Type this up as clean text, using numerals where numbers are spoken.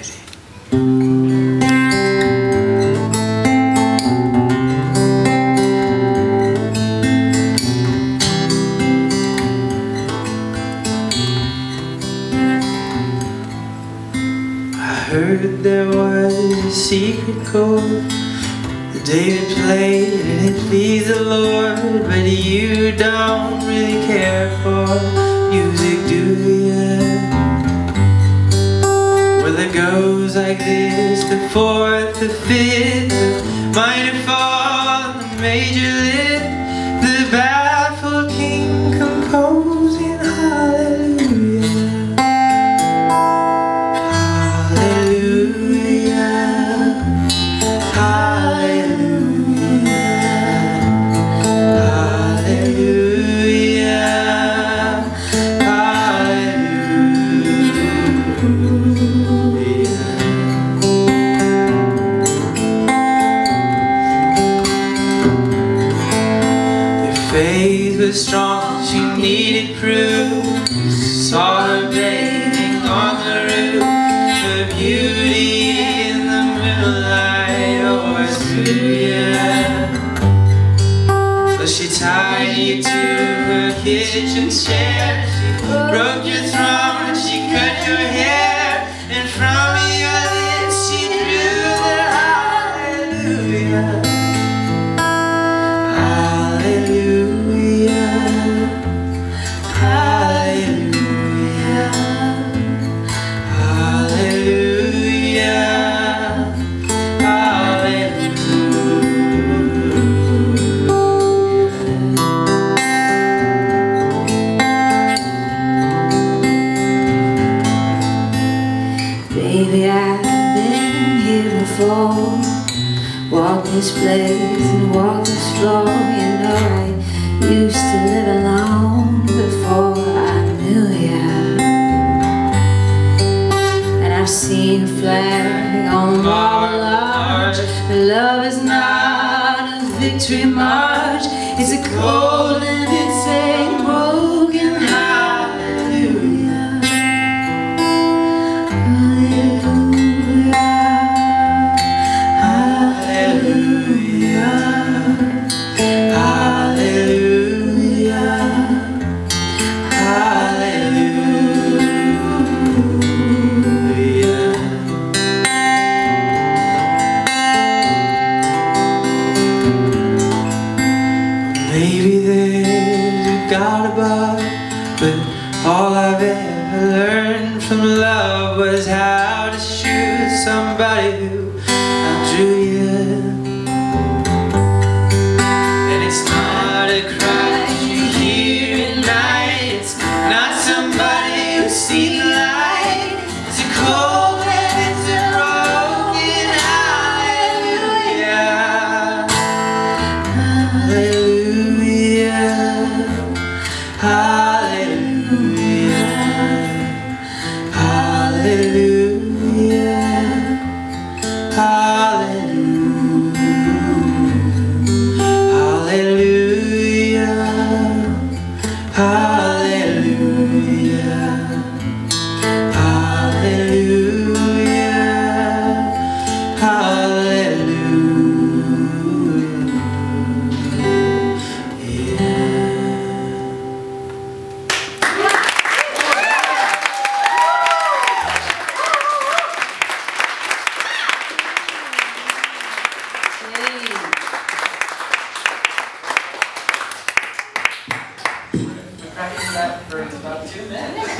I heard there was a secret chord that David played and it pleased the Lord, but you don't really care for music, do ya? Well, it goes like this: the fourth, the fifth, the minor fall, the major lift, the baffled king composing hallelujah. Faith was strong, she needed proof. Saw her bathing on the roof, her beauty in the moonlight, oh hallelujah. So she tied you to her kitchen chair, she broke your throne, she cut your hair, and from your lips she drew the hallelujah. Baby, I've been here before. Walked this place and walked this floor. You know I used to live alone before I knew ya. And I've seen a flag on the marble arch. Love is not a victory march, it's a cold and it's a broken hallelujah. Maybe there's a God above, but all I've ever learned from love was how to shoot somebody who outdrew you. And it's not a cry you hear at night, it's not somebody who's seen the light, it's a cold and it's a broken hallelujah. Hallelujah. Hallelujah, hallelujah, hallelujah, hallelujah, hallelujah, hallelujah, hallelujah. Practice that for about 2 minutes.